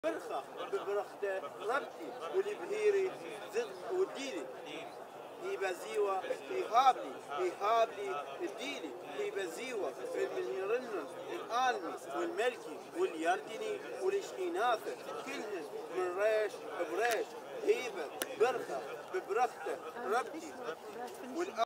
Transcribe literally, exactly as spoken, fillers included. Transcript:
برخة ببرخته ربتي واللي بهيري زد وديلي هي بزيوة هي هابلي هي هابلي الديلي هي بزيوة المنيرن الآلمي والملكي واليردني والإشقيناثر كلهن من ريش بريش هيبة برخة ببرخته ربتي